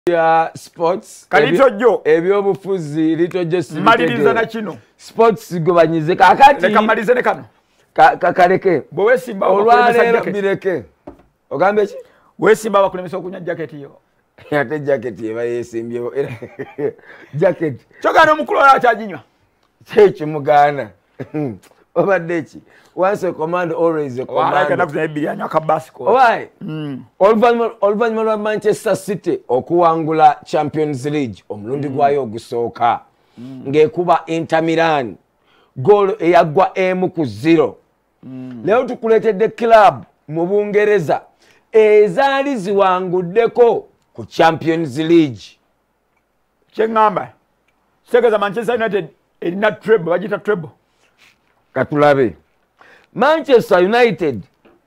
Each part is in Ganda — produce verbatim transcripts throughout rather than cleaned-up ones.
ya sports kalitojo ebyo bufuzi litojo sibitege maliriza na kino sports gobanyize kakati leka malize ne kano kakaleke bo wesimba olwalero bireke ogambe ki wesimba bakulemesa okunya jacket yo ate jacket eba yesimbye jacket chogano mukulola achajinywa chechi mugana obadde ki once a command always a command wala kana kuzanya biryanya akabasiko why mm. Oluvanyuma lwa Manchester City okuwangula Champions League omulundi mm. gwayo ogusooka mm. ngekuba Inter Milan goal eyagwa emu ku zero mm. leo tukuletedde club mu Bungereza ezaali ziwanguddeko ku Champions League chengamba segeza Manchester United erina treble bajita treble katulabe Manchester United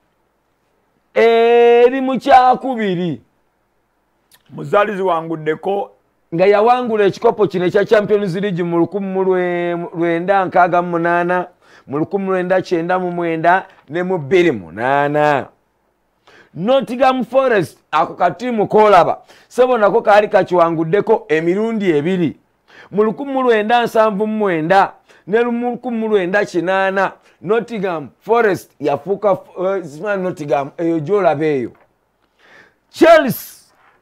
eri mu kyakubiri muzalizi wanguddeko nga yawangula ekikopo kino ekya Champions League mu lukumi mu lwenda nkaaga mu munaana mu lukumi mu lwenda kyenda mu mwenda ne mu bbiri munaana. Nottingham Forest ako katiimu koolaba sebo nako kaali kakiwanguddeko emirundi ebiri mu lukumi mu lwenda nsanvu mu mwenda ne mu lukumi mu lwenda kinaana. Nottingham Forest yafuuka uh, Nottingham eyo gy'olaba eyo. Chelsea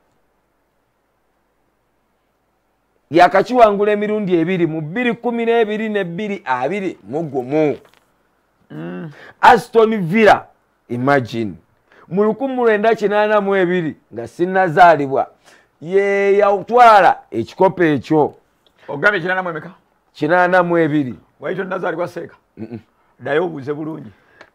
yakakiwangula emirundi ebiri mu bbiri kumi n'ebiri ne bbiri abiri mu gumu. Mm. Aston Villa imagine mu lukumi mu lwenda kinaana mu ebiri nga sinnazaalibwa ye yatwala ekikopo ekyo. Ogambe kinaana mu emeka? Kinaana mu ebiri. Waito nazaalibwa seeka? Mm -mm. Dayo buze bulungi.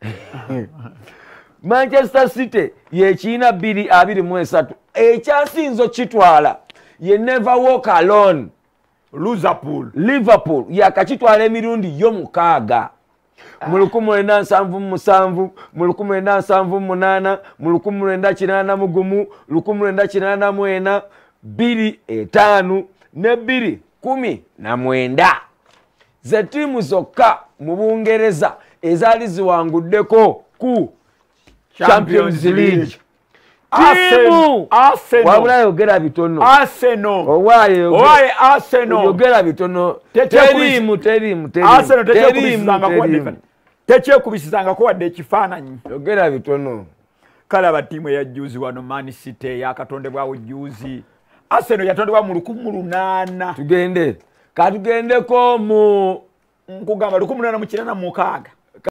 Manchester City ye kiina bbiri abiri mu esatu. Ekyasinzo kitwala ye Never Walk Alone. Liverpool. Liverpool yakakitwala emirundi yo mukaaga. Mu lukumi mu lwenda nsanvu mu musanvu, mu lukumi mu lwenda nsanvu mu munaana, mu lukumi mu lwenda kinaana mu gumu, lukumi mu lwenda kinaana mu ena, bbiri etaano ne bbiri kumi na mwenda. Ze tiimu zokka mu Bungereza ezaali ziwanguddeko ku Champions League. Tiimu wabula yogera bitono. Arsenal. Owaye owaye Arsenal. Yogera bitono. Teriimu teriimu teriimu. Arsenal tekyekubisizanga kuwadde. Tekyekubisizanga kuwadde ekifaananyi. Yogera bitono. Kale abatiimu eyajjuuzi wano Man City yakatondebwawo jjuuzi. Arsenal yatondebwa mu lukumi mu lunaana. Tugende. Katugendeko mu nkugamba lukumi mu lunaana mu kinaana mu mukaaga.